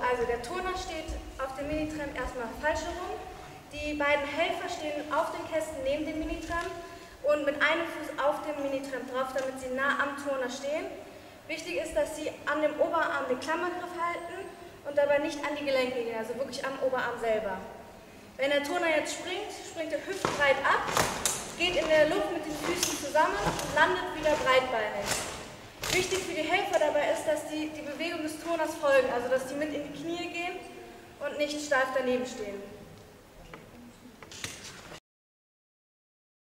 Also der Turner steht auf dem Minitram erstmal falsch herum. Die beiden Helfer stehen auf den Kästen neben dem Minitram und mit einem Fuß auf dem Minitram drauf, damit sie nah am Turner stehen. Wichtig ist, dass sie an dem Oberarm den Klammergriff halten und dabei nicht an die Gelenke gehen, also wirklich am Oberarm selber. Wenn der Turner jetzt springt, springt er hüftbreit ab, geht in der Luft mit den Füßen zusammen und landet wieder breitbeinig. Wichtig für die Helfer dabei ist, dass die Bewegung des Turners folgen, also dass die mit in die Knie gehen und nicht steif daneben stehen.